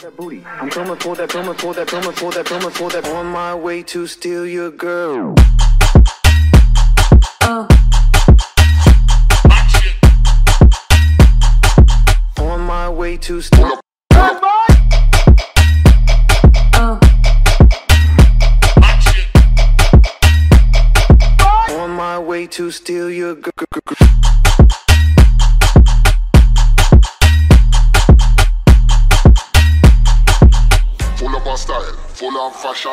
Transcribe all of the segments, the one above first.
that booty. I'm coming for that, coming for that, coming for that, coming for that. On my way to steal your girl. On my way to steal. On my way to steal your girl. Full of our style, full of fashion.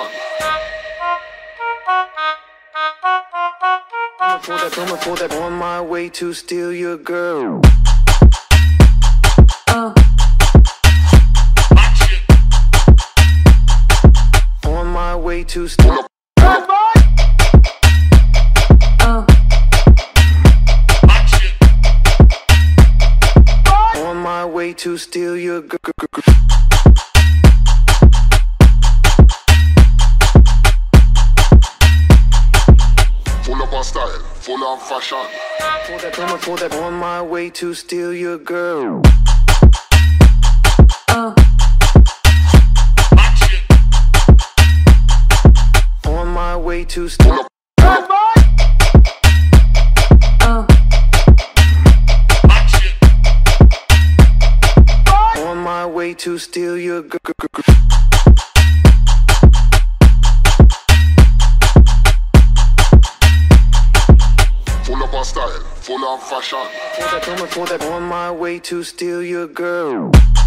Coming for that, on my way to steal your girl. On my way to steal. On my way to steal your girl. Full of our style, full of fashion. Coming for that, on my way to steal your girl. On my way to steal. On my way to steal your girl. Full of our style, full of fashion. Coming for that, on my way to steal your girl.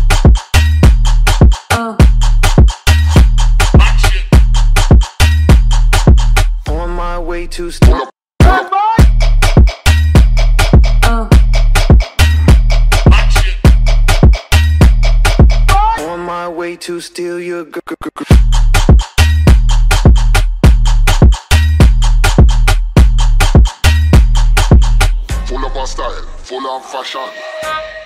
On my way to steal. On my way to steal your girl. Full of our style, full of fashion.